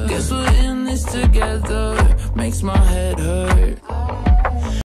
Guess we're in this together. Makes my head